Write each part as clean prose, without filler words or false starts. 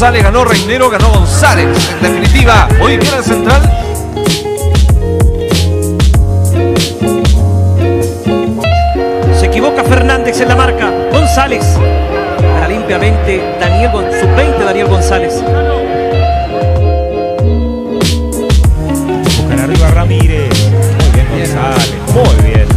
González, ganó Reinero, ganó González. En definitiva, muy bien el central. Se equivoca Fernández en la marca. González. Para limpiamente sub-20 Daniel González. Buscan arriba Ramírez. Muy bien González. Muy bien.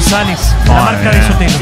González, la marca de Sotelo.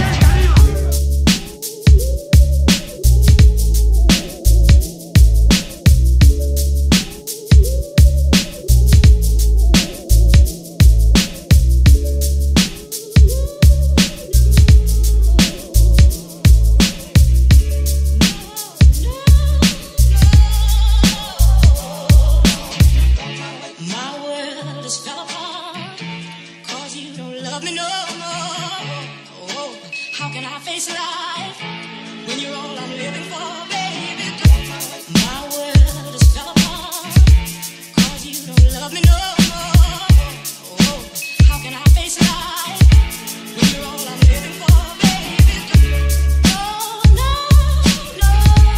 How can I face life when you're all I'm living for, baby? My world is fell apart, 'cause you don't love me no more. Oh, how can I face life when you're all I'm living for, baby? Oh, no, no.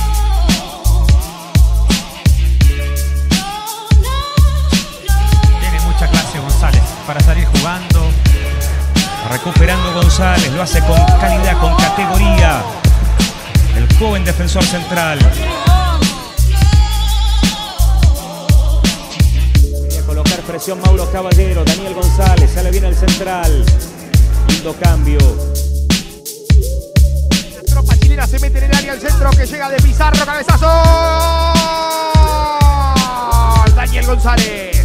Oh, no, no. Tiene mucha clase González para salir jugando. Recuperando González, lo hace con calidad, con categoría. El joven defensor central. Quería colocar presión Mauro Caballero. Daniel González, sale bien el central. Lindo cambio. La tropa chilena se mete en el área, al centro que llega de Pizarro, cabezazo. Daniel González.